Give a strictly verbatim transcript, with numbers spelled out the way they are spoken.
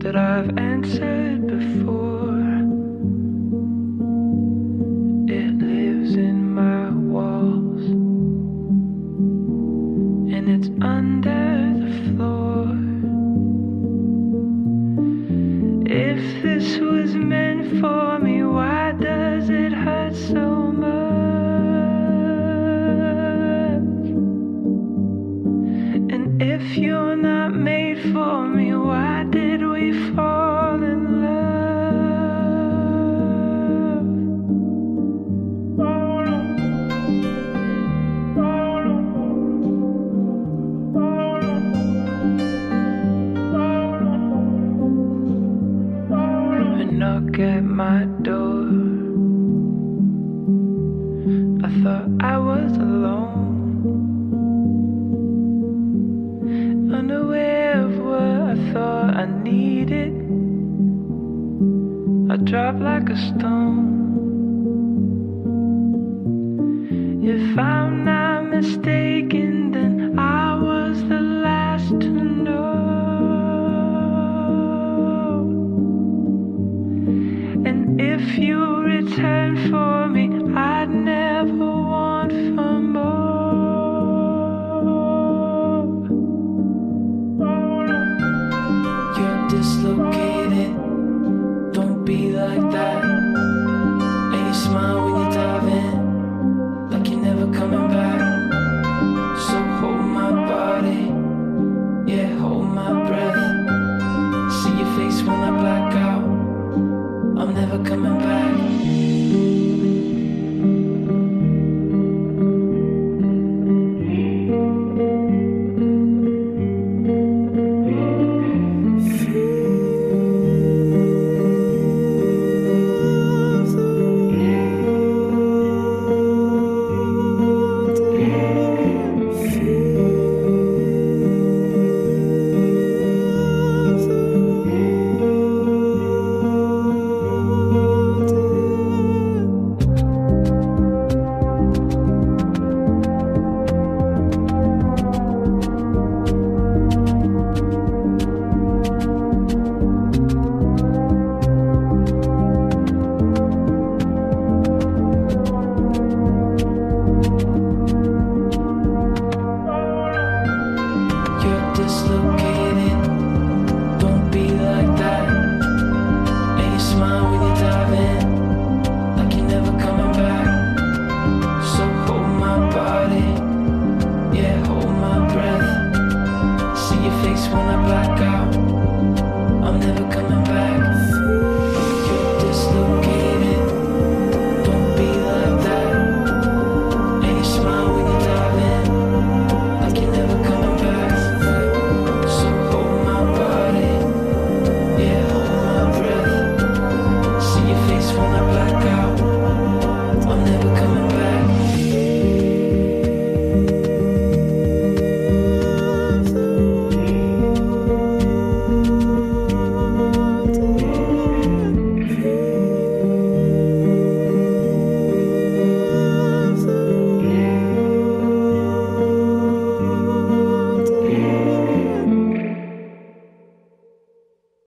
that I've answered before. It lives in my walls, and it's under the floor. If this was meant for me, why does it hurt so much? And if you're not made for me, why did we fall in love? A knock at my door. I thought I was alone, unaware of what I thought I needed. I dropped like a stone. If I'm not mistaken, then I was the last to know. And if you return for me, I'd never want for more. You're dislocated, don't be like that. And you smile when you dive in, like you're never coming back. So hold my body, yeah, hold my breath. See your face when I black out.